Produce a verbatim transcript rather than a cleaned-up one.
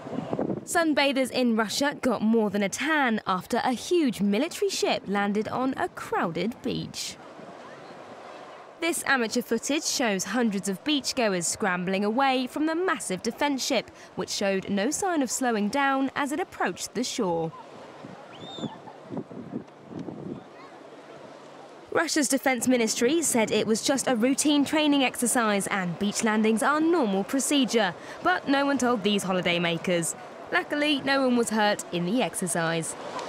Sunbathers in Russia got more than a tan after a huge military ship landed on a crowded beach. This amateur footage shows hundreds of beachgoers scrambling away from the massive defence ship, which showed no sign of slowing down as it approached the shore. Russia's defence ministry said it was just a routine training exercise and beach landings are normal procedure, but no one told these holidaymakers. Luckily, no one was hurt in the exercise.